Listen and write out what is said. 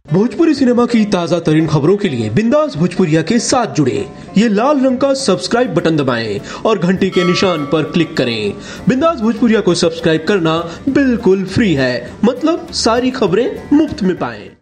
भोजपुरी सिनेमा की ताजा तरीन खबरों के लिए बिंदास भोजपुरिया के साथ जुड़े ये लाल रंग का सब्सक्राइब बटन दबाएं और घंटी के निशान पर क्लिक करें। बिंदास भोजपुरिया को सब्सक्राइब करना बिल्कुल फ्री है, मतलब सारी खबरें मुफ्त में पाएं।